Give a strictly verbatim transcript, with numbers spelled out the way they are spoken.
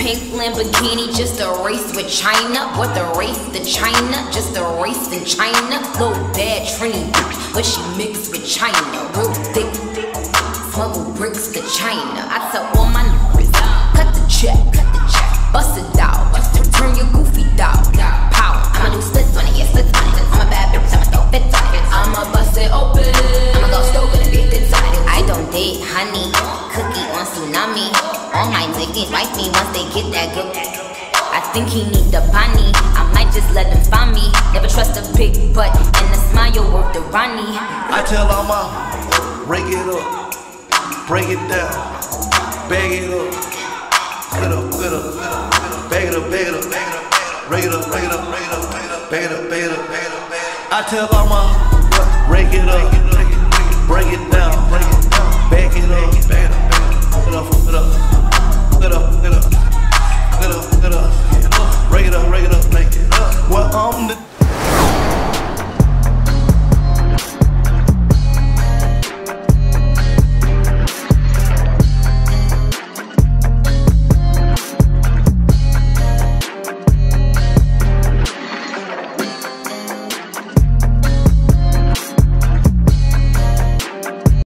pink Lamborghini, just a race with China. What the race to China? Just a race in China. Little bad Trini bitch, but she mixed with China. Real thick, smuggle bricks to China. I tell all my niggas, cut the check, cut the check, bust it out, turn your goofy dog. Power, I'ma do splits on it, yeah, splits on it. I'm a bad bitch, I'ma throw fits on it. I'ma bust it open, I'ma go stove and be fits on it. I don't date honey, cookie on tsunami. All my niggas wife me once they get that good. I think he need the bunny, I might just let him find me. Never trust a big butt, and a smile worth the Ronnie. I tell all my break it up, break it down, bag it up, get up, get up, bag it up, bag it up, break it up, break it up, break it up, bag it up, bag it up, bag it up. I tell all my break it up, break it down, bag it up.